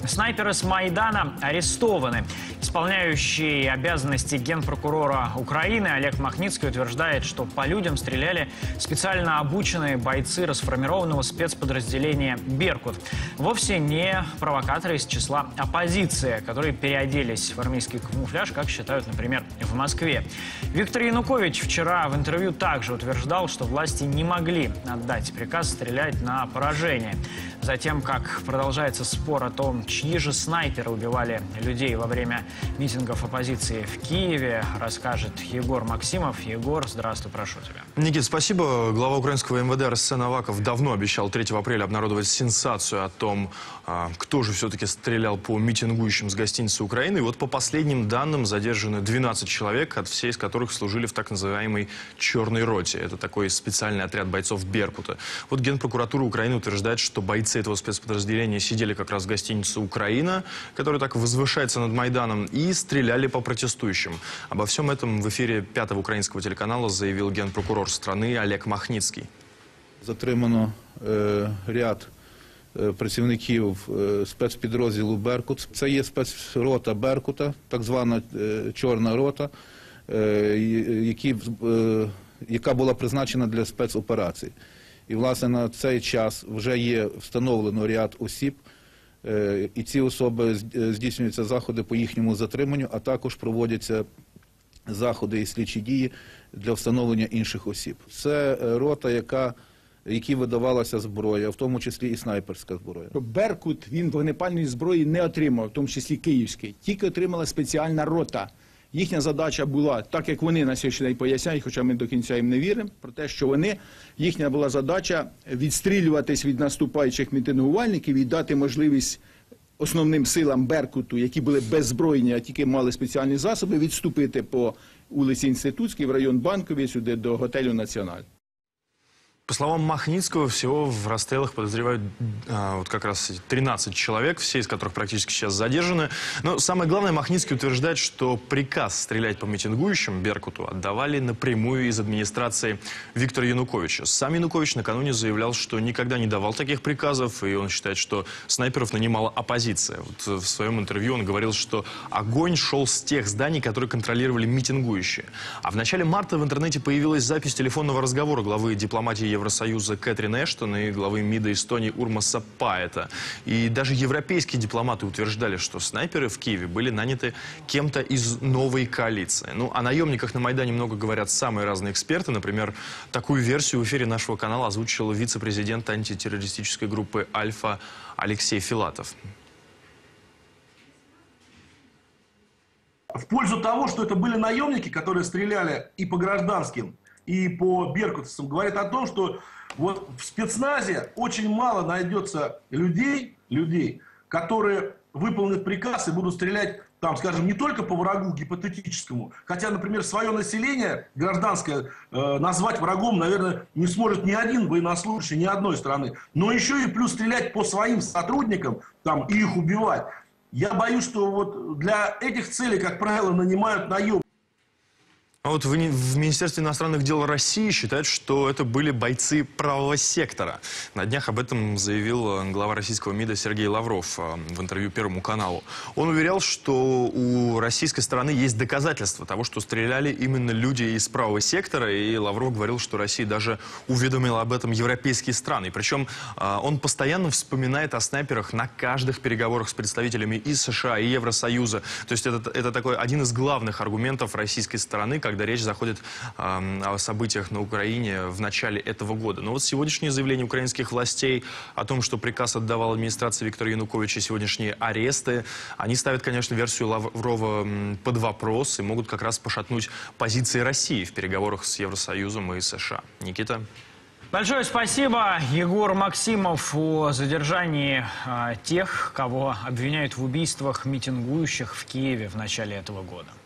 Снайперы с Майдана арестованы. Исполняющий обязанности генпрокурора Украины Олег Махницкий утверждает, что по людям стреляли специально обученные бойцы расформированного спецподразделения «Беркут». Вовсе не провокаторы из числа оппозиции, которые переоделись в армейский камуфляж, как считают, например, в Москве. Виктор Янукович вчера в интервью также утверждал, что власти не могли отдать приказ стрелять на поражение. Затем, как продолжается спор о том, чьи же снайперы убивали людей во время митингов оппозиции в Киеве, расскажет Егор Максимов. Егор, здравствуй, прошу тебя. Никит, спасибо. Глава украинского МВД Арсен Аваков давно обещал 3 апреля обнародовать сенсацию о том, кто же все-таки стрелял по митингующим с гостиницы Украины. И вот по последним данным задержаны 12 человек, все из которых служили в так называемой «Черной роте». Это такой специальный отряд бойцов Беркута. Вот Генпрокуратура Украины утверждает, что бойцы этого спецподразделения сидели как раз в гостинице «Украина», которая так возвышается над Майданом, и стреляли по протестующим. Обо всем этом в эфире 5-го украинского телеканала заявил генпрокурор страны Олег Махницкий. Затримано ряд працівників спецпідрозділу «Беркут». Це є спецрота «Беркута», так звана «Чорна рота», яка була призначена для спецоперацій. І, власне, на цей час вже є встановлено ряд осіб, і ці особи здійснюються заходи по їхньому затриманню, а також проводяться заходи і слідчі дії для встановлення інших осіб. Це рота, якій видавалася зброя, в тому числі і снайперська зброя. Беркут, він вогнепальної зброї не отримав, в тому числі київський. Тільки отримала спеціальна рота. Їхня задача була, так як вони на сьогоднішній день поясняють, хоча ми до кінця їм не віримо, про те, що їхня була задача відстрілюватись від наступаючих мітингувальників і дати можливість основним силам Беркуту, які були беззбройні, а тільки мали спеціальні засоби, відступити по вулиці Інститутській, в район Банковій, сюди до готелю «Національ». По словам Махницкого, всего в расстрелах подозревают вот как раз 13 человек, все из которых практически сейчас задержаны. Но самое главное, Махницкий утверждает, что приказ стрелять по митингующим Беркуту отдавали напрямую из администрации Виктора Януковича. Сам Янукович накануне заявлял, что никогда не давал таких приказов, и он считает, что снайперов нанимала оппозиция. Вот в своем интервью он говорил, что огонь шел с тех зданий, которые контролировали митингующие. А в начале марта в интернете появилась запись телефонного разговора главы дипломатии Евросоюза Кэтрин Эштон и главы МИДа Эстонии Урмаса Паэта. И даже европейские дипломаты утверждали, что снайперы в Киеве были наняты кем-то из новой коалиции. Ну, о наемниках на Майдане много говорят самые разные эксперты. Например, такую версию в эфире нашего канала озвучил вице-президент антитеррористической группы «Альфа» Алексей Филатов. В пользу того, что это были наемники, которые стреляли и по гражданским, и по беркутовцам, говорит о том, что вот в спецназе очень мало найдется людей, которые выполнят приказ и будут стрелять, там, скажем, не только по врагу гипотетическому, хотя, например, свое население гражданское назвать врагом, наверное, не сможет ни один военнослужащий ни одной страны, но еще и плюс стрелять по своим сотрудникам там, и их убивать. Я боюсь, что вот для этих целей, как правило, нанимают наемников. А вот в Министерстве иностранных дел России считают, что это были бойцы правого сектора. На днях об этом заявил глава российского МИДа Сергей Лавров в интервью Первому каналу. Он уверял, что у российской стороны есть доказательства того, что стреляли именно люди из правого сектора. И Лавров говорил, что Россия даже уведомила об этом европейские страны. И причем он постоянно вспоминает о снайперах на каждых переговорах с представителями и США, и Евросоюза. То есть это такой один из главных аргументов российской стороны, когда речь заходит о событиях на Украине в начале этого года. Но вот сегодняшнее заявление украинских властей о том, что приказ отдавала администрация Виктора Януковича, сегодняшние аресты, они ставят, конечно, версию Лаврова под вопрос и могут как раз пошатнуть позиции России в переговорах с Евросоюзом и США. Никита? Большое спасибо. Егор Максимов о задержании тех, кого обвиняют в убийствах митингующих в Киеве в начале этого года.